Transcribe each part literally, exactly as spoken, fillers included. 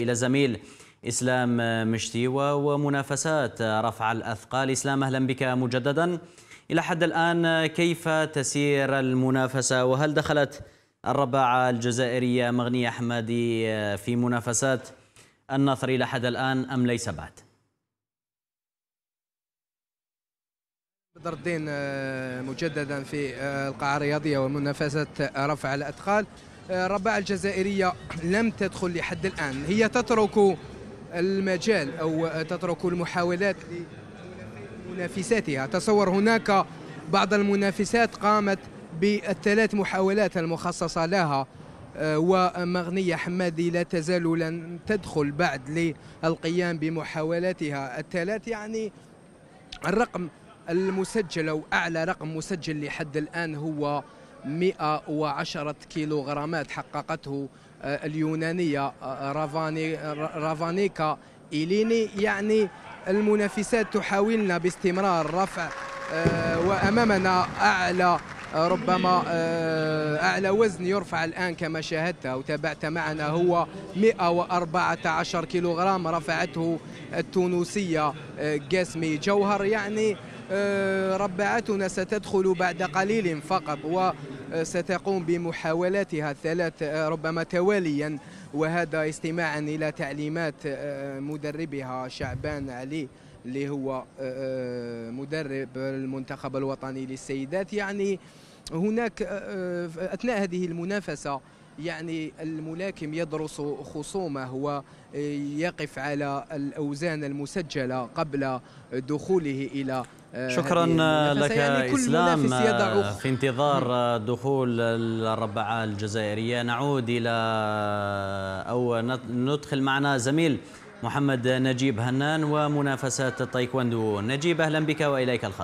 إلى زميل إسلام مشتيوة ومنافسات رفع الأثقال. إسلام، أهلا بك مجددا. إلى حد الآن كيف تسير المنافسة، وهل دخلت الرباعة الجزائرية مغنية حمادي في منافسات النثر إلى حد الآن أم ليس بعد؟ بدر الدين مجددا في القاعة الرياضية ومنافسة رفع الأثقال. الرباعة الجزائرية لم تدخل لحد الآن، هي تترك المجال أو تترك المحاولات لمنافساتها. تصور هناك بعض المنافسات قامت بالثلاث محاولات المخصصة لها، ومغنية حمادي لا تزال لن تدخل بعد للقيام بمحاولاتها الثلاث. يعني الرقم المسجل أو أعلى رقم مسجل لحد الآن هو مئة وعشرة كيلوغرامات حققته اليونانية رافاني رافانيكا إيليني. يعني المنافسات تحاولن باستمرار رفع، وأمامنا أعلى ربما أعلى وزن يرفع الآن كما شاهدت أو تابعت معنا هو مئة وأربعة عشر كيلوغرام رفعته التونسية قاسمي جوهر. يعني رباعتنا ستدخل بعد قليل فقط وستقوم بمحاولاتها الثلاث ربما تواليا، وهذا استماعا إلى تعليمات مدربها شعبان علي اللي هو مدرب المنتخب الوطني للسيدات. يعني هناك أثناء هذه المنافسة يعني الملاكم يدرس خصومه ويقف على الأوزان المسجلة قبل دخوله إلى شكرا لك يعني إسلام. في انتظار دخول الرباعة الجزائرية نعود إلى أو ندخل معنا زميل محمد نجيب هنان ومنافسات التايكوندو. نجيب، أهلا بك وإليك الخط.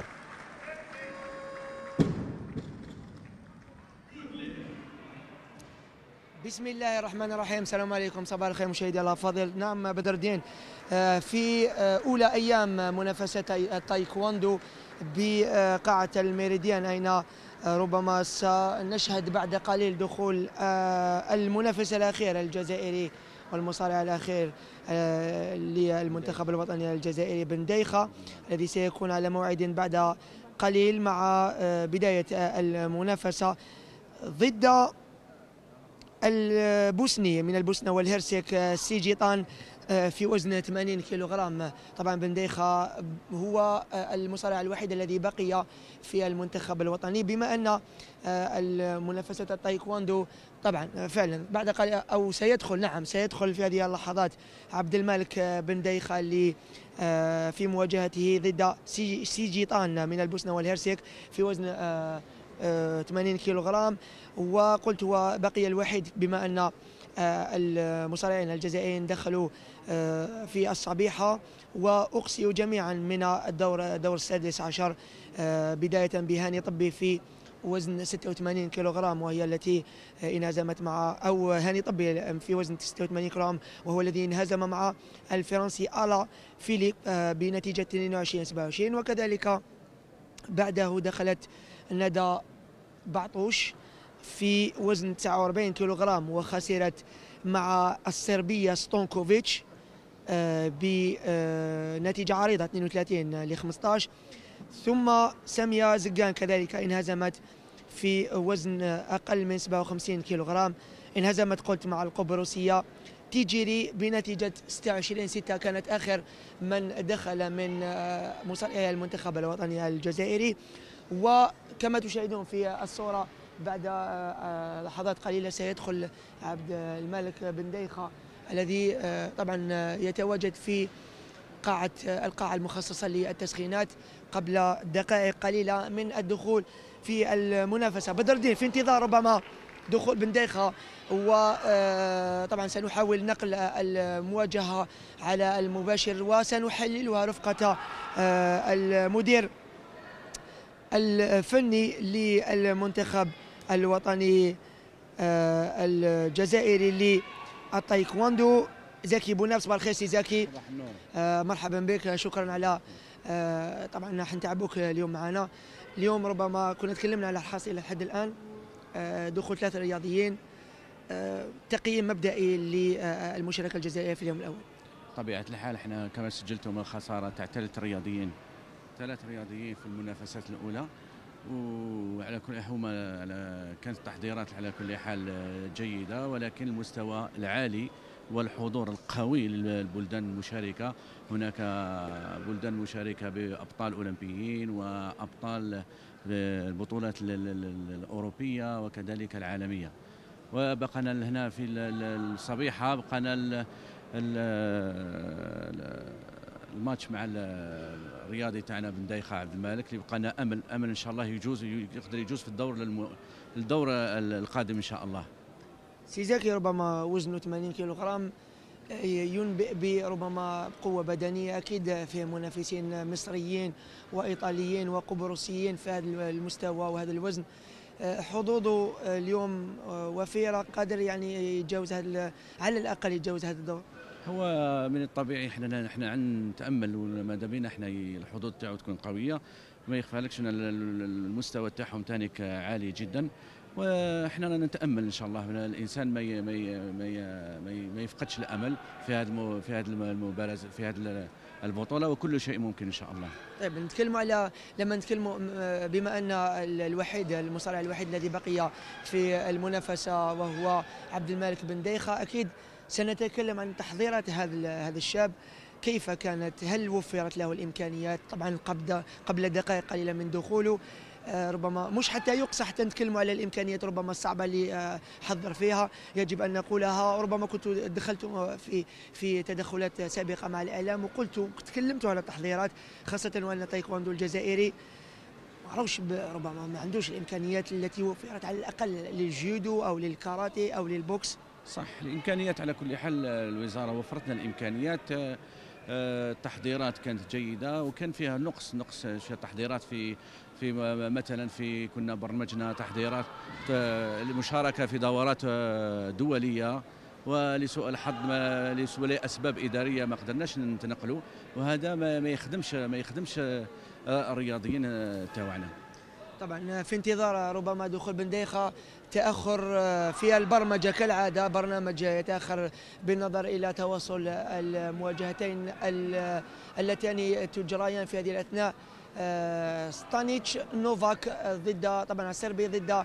بسم الله الرحمن الرحيم. السلام عليكم، صباح الخير مشاهدي الأفاضل. نعم بدر الدين، في أولى أيام منافسة التايكوندو بقاعة الميريديان، أين ربما سنشهد بعد قليل دخول المنافس الأخير الجزائري والمصارع الأخير للمنتخب الوطني الجزائري بن ديخة، الذي سيكون على موعد بعد قليل مع بداية المنافسة ضد البوسني من البوسنة والهرسك سيجيطان في وزن ثمانين كيلوغرام. طبعا بن ديخة هو المصارع الوحيد الذي بقي في المنتخب الوطني، بما أن المنافسة التايكوندو طبعا فعلا بعد قليل أو سيدخل نعم سيدخل في هذه اللحظات عبد الملك بن ديخة اللي في مواجهته ضد سيجيطان من البوسنة والهرسك في وزن ثمانين كيلوغرام. وقلت هو بقي الوحيد بما أن المصارعين الجزائريين دخلوا في الصبيحة وأقصيوا جميعا من الدور الدور السادس عشر، بداية بهاني طبي في وزن ستة وثمانين كيلوغرام، وهي التي انهزمت مع أو هاني طبي في وزن ستة وثمانين كيلوغرام، وهو الذي انهزم مع الفرنسي آلا فيليب بنتيجة اثنين وعشرين سبعة وعشرين. وكذلك بعده دخلت ندى بعطوش في وزن تسعة وأربعين كيلوغرام وخسرت مع الصربية ستونكوفيتش بنتيجة عريضة اثنين وثلاثين لخمسة عشر. ثم سامية زقان كذلك انهزمت في وزن أقل من سبعة وخمسين كيلوغرام، انهزمت قلت مع القبرصية تيجيري بنتيجة ستة وعشرين ستة، كانت آخر من دخل من مصارعي المنتخب الوطني الجزائري. وكما تشاهدون في الصورة بعد لحظات قليلة سيدخل عبد الملك بن ديخة الذي طبعا يتواجد في قاعة القاعة المخصصة للتسخينات قبل دقائق قليلة من الدخول في المنافسة. بدر الدين في انتظار ربما دخول بن ديخة، وطبعا سنحاول نقل المواجهة على المباشر وسنحللها رفقة المدير الفني للمنتخب الوطني الجزائري للتايكوندو زكي بوناف. صباح الخير سي زكي. مرحبا بك، شكرا على طبعا حنتعبوك اليوم معنا. اليوم ربما كنا تكلمنا على الحاصل لحد الآن، دخول ثلاثة رياضيين تقييم مبدئي للمشاركة الجزائرية في اليوم الأول. طبيعة الحال احنا كما سجلتم الخسارة تاع ثلاث رياضيين ثلاث رياضيين في المنافسات الأولى، وعلى كل هما كانت التحضيرات على كل حال جيدة، ولكن المستوى العالي والحضور القوي للبلدان المشاركة. هناك بلدان مشاركة بأبطال أولمبيين وأبطال البطولات الأوروبية وكذلك العالمية. وبقنا هنا في الصبيحة بقنا الماتش مع الرياضي تاعنا بن دايخة عبد المالك اللي بقنا امل امل ان شاء الله يجوز يقدر يجوز في الدور للم... الدور القادم ان شاء الله. سي زكي ربما وزنه ثمانين كيلوغرام ينبئ بربما قوة بدنية، أكيد فيه منافسين مصريين وإيطاليين وقبرصيين في هذا المستوى وهذا الوزن. حظوظه اليوم وفيرة، قادر يعني يتجاوز هذا، على الأقل يتجاوز هذا الدور. هو من الطبيعي احنا احنا نتامل وما دامنا احنا الحظوظ تاعو تكون قويه، ما يخفالكش ان المستوى تاعهم تانيك عالي جدا، واحنا نتامل ان شاء الله الانسان ما ي ما ي ما ي ما يفقدش الامل في هذا في هذا المبارزه في هذا البطوله، وكل شيء ممكن ان شاء الله. طيب نتكلموا على لما نتكلموا بما ان الوحيد المصارع الوحيد الذي بقي في المنافسه وهو عبد المالك بن دايخة، اكيد سنتكلم عن تحضيرات هذا هذا الشاب، كيف كانت؟ هل وفرت له الامكانيات؟ طبعا قبل قبل دقائق قليله من دخوله، ربما مش حتى يقصى حتى نتكلموا على الامكانيات ربما الصعبه اللي حضر فيها، يجب ان نقولها. ربما كنت دخلت في في تدخلات سابقه مع الاعلام وقلت تكلمت على التحضيرات، خاصه وان تايكواندو الجزائري معروفش ربما ما عندوش الامكانيات التي وفرت على الاقل للجودو او للكاراتيه او للبوكس. صح، الامكانيات على كل حال الوزاره وفرت لنا الامكانيات. التحضيرات كانت جيده وكان فيها نقص نقص في التحضيرات في في مثلا في كنا برمجنا تحضيرات المشاركه في دورات دوليه، ولسوء الحظ لاسباب اداريه ما قدرناش نتنقلوا، وهذا ما يخدمش ما يخدمش الرياضيين تاعنا. طبعا في انتظار ربما دخول بن دايخة، تأخر في البرمجة كالعادة، برنامج يتأخر بالنظر إلى تواصل المواجهتين اللتان تجريان في هذه الأثناء. ستانيتش نوفاك ضد طبعا الصربي ضد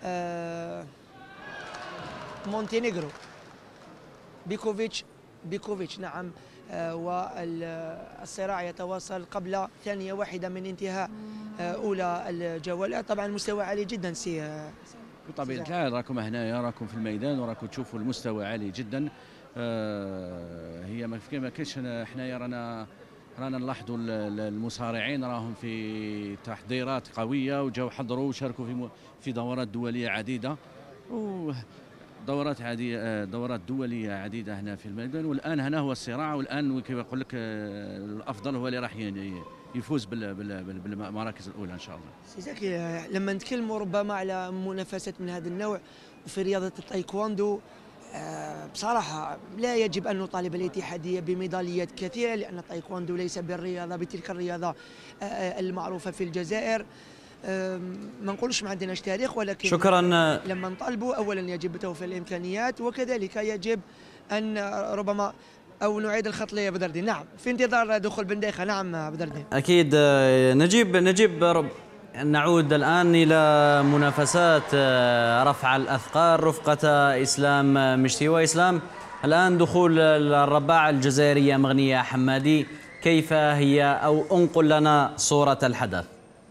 مونتينيغرو بيكوفيتش بيكوفيتش نعم. والصراع يتواصل قبل ثانية واحدة من انتهاء أولى الجولات. طبعا مستوى عالي جدا سي بطبيعة الحال، راكم هنايا راكم في الميدان وراكم تشوفوا المستوى عالي جدا. آه هي ما كاينش حنايا رانا رانا نلاحظوا المصارعين راهم في تحضيرات قوية وجاو حضروا وشاركوا في في دورات دولية عديدة ودورات عادية دورات دولية عديدة هنا في الميدان. والآن هنا هو الصراع، والآن كيف يقول لك الأفضل هو اللي راح يفوز بالمراكز الأولى إن شاء الله. سي زكي، لما نتكلموا ربما على منافسات من هذا النوع وفي رياضة التايكواندو، بصراحة لا يجب أن نطالب الاتحادية بميداليات كثيرة، لأن التايكواندو ليس بالرياضة بتلك الرياضة المعروفة في الجزائر. ما نقولش ما عندناش تاريخ، ولكن شكرا. لما نطالبوا أولا يجب توفير الإمكانيات، وكذلك يجب أن ربما أو نعيد الخط لي بدردين. نعم، في انتظار دخول بن دايخة. نعم بدردين. أكيد نجيب نجيب رب نعود الآن إلى منافسات رفع الأثقال رفقة إسلام مشتيوة. إسلام، الآن دخول الرباعة الجزائرية مغنية حمادي، كيف هي؟ أو انقل لنا صورة الحدث.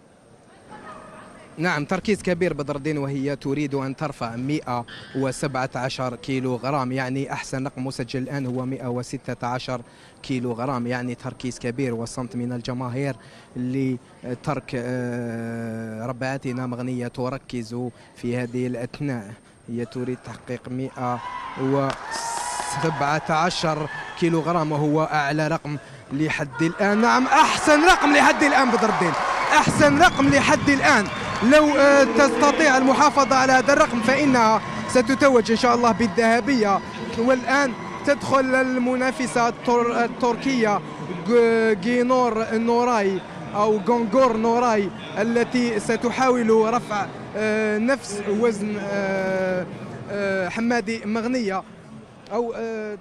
نعم، تركيز كبير بدر الدين، وهي تريد أن ترفع مئة وسبعة عشر كيلو غرام، يعني أحسن رقم مسجل الآن هو مئة وستة عشر كيلو غرام، يعني تركيز كبير وصمت من الجماهير لترك ربعتنا مغنية تركز في هذه الأثناء. هي تريد تحقيق مئة وسبعة عشر كيلو غرام، وهو أعلى رقم لحد الآن. نعم، أحسن رقم لحد الآن بدر الدين، أحسن رقم لحد الآن. لو تستطيع المحافظة على هذا الرقم فإنها ستتوج إن شاء الله بالذهبية. والآن تدخل المنافسة التركية جينور نوراي أو جونغور نوراي، التي ستحاول رفع نفس وزن حمادي مغنية أو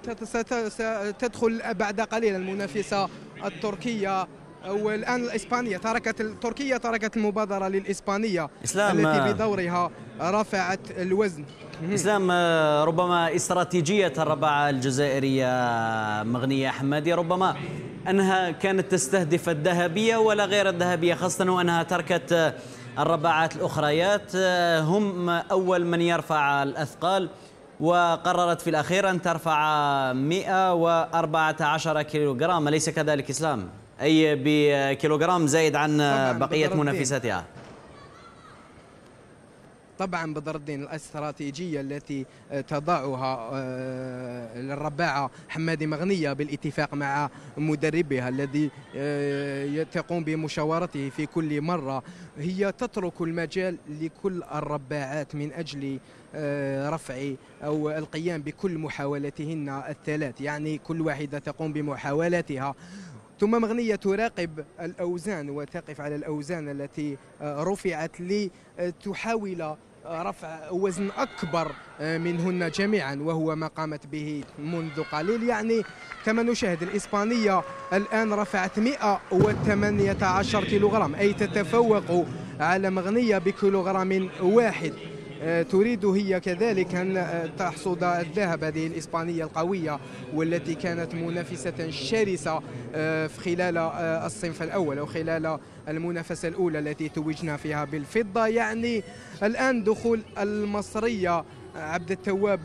ستدخل بعد قليل المنافسة التركية أو الآن الإسبانية. تركت التركية تركت المبادرة للإسبانية إسلام التي بدورها رفعت الوزن. إسلام، ربما استراتيجية الرباعة الجزائرية مغنية حمادي ربما أنها كانت تستهدف الذهبية ولا غير الذهبية، خاصة وأنها تركت الرباعات الأخريات، هم أول من يرفع الأثقال، وقررت في الأخير أن ترفع مئة وأربعة عشر كيلوغرام، أليس كذلك إسلام؟ أي بكيلوغرام زايد عن بقية منافساتها. طبعا بدر الدين، الاستراتيجية التي تضعها الرباعة حمادي مغنية بالاتفاق مع مدربها الذي تقوم بمشاورته في كل مرة، هي تترك المجال لكل الرباعات من أجل رفع أو القيام بكل محاولاتهن الثلاث، يعني كل واحدة تقوم بمحاولاتها، ثم مغنية تراقب الأوزان وتقف على الأوزان التي رفعت لتحاول رفع وزن أكبر منهن جميعا، وهو ما قامت به منذ قليل. يعني كما نشاهد الإسبانية الآن رفعت مئة وثمانية عشر كيلوغرام، أي تتفوق على مغنية بكيلوغرام واحد. تريد هي كذلك أن تحصد الذهب، هذه الإسبانية القوية والتي كانت منافسة شرسة خلال الصنف الأول أو خلال المنافسة الأولى التي توجنا فيها بالفضة. يعني الآن دخول المصرية عبد التواب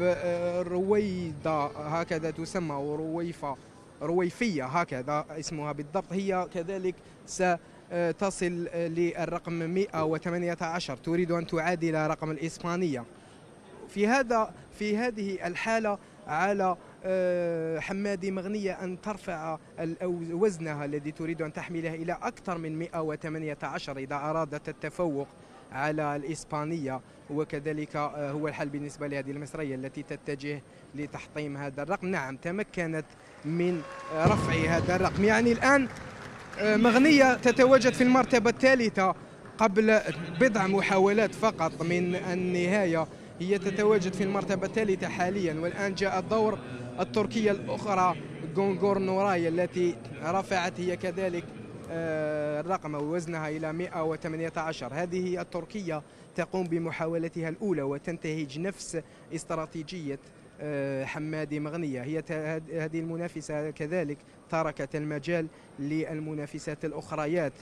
رويدة هكذا تسمى، ورويفة رويفية هكذا اسمها بالضبط، هي كذلك س تصل للرقم مئة وثمانية عشر، تريد أن تعادل رقم الإسبانية. في هذا في هذه الحالة على حمادي مغنية أن ترفع وزنها الذي تريد أن تحمله إلى أكثر من مئة وثمانية عشر إذا أرادت التفوق على الإسبانية، وكذلك هو الحل بالنسبة لهذه المصرية التي تتجه لتحطيم هذا الرقم. نعم، تمكنت من رفع هذا الرقم. يعني الآن مغنية تتواجد في المرتبة الثالثة قبل بضع محاولات فقط من النهاية، هي تتواجد في المرتبة الثالثة حاليا. والآن جاء دور التركية الأخرى غونغور نوراي التي رفعت هي كذلك الرقم ووزنها إلى مئة وثمانية عشر. هذه التركية تقوم بمحاولتها الأولى وتنتهج نفس استراتيجية حمادي مغنية. هي هذه المنافسة كذلك تركت المجال للمنافسات الأخريات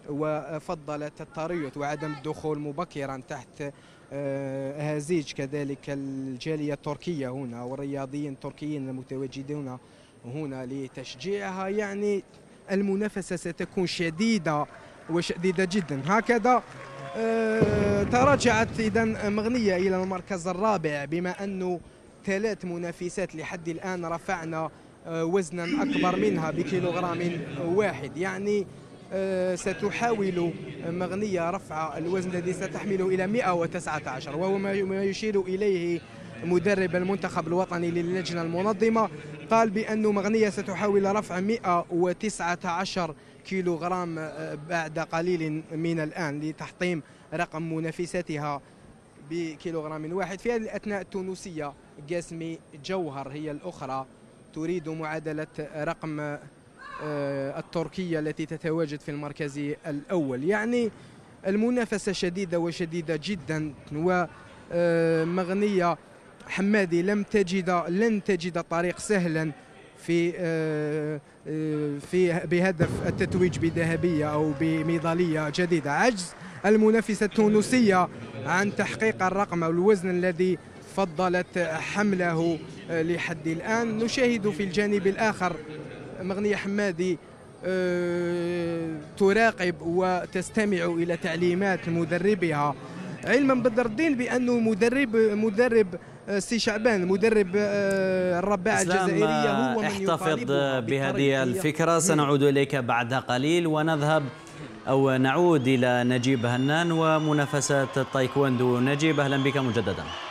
وفضلت التريث وعدم الدخول مبكرا تحت هزيج كذلك الجالية التركية هنا والرياضيين التركيين المتواجدون هنا لتشجيعها. يعني المنافسة ستكون شديدة وشديدة جدا. هكذا تراجعت إذن مغنية إلى المركز الرابع، بما أنه ثلاث منافسات لحد الآن رفعنا وزنا أكبر منها بكيلوغرام واحد. يعني ستحاول مغنية رفع الوزن الذي ستحمله إلى مئة وتسعة عشر، وهو ما يشير إليه مدرب المنتخب الوطني للجنة المنظمة، قال بأن مغنية ستحاول رفع مئة وتسعة عشر كيلوغرام بعد قليل من الآن لتحطيم رقم منافستها بكيلوغرام واحد. في هذه الأثناء التونسية قاسمي جوهر هي الأخرى تريد معادلة رقم التركية التي تتواجد في المركز الأول. يعني المنافسة شديدة وشديدة جدا، ومغنية حمادي لم تجد لن تجد طريق سهلا في في بهدف التتويج بذهبية أو بميدالية جديدة. عجز المنافسة التونسية عن تحقيق الرقم أو الوزن الذي فضلت حمله لحد الآن. نشاهد في الجانب الآخر مغنية حمادي تراقب وتستمع إلى تعليمات مدربها، علما بدر الدين بأنه مدرب مدرب سي شعبان مدرب الرباعة الجزائرية هو من احتفظ بهذه الفكرة. سنعود إليك بعد قليل ونذهب أو نعود إلى نجيب هنان ومنافسات التايكوندو. نجيب، أهلا بك مجددا.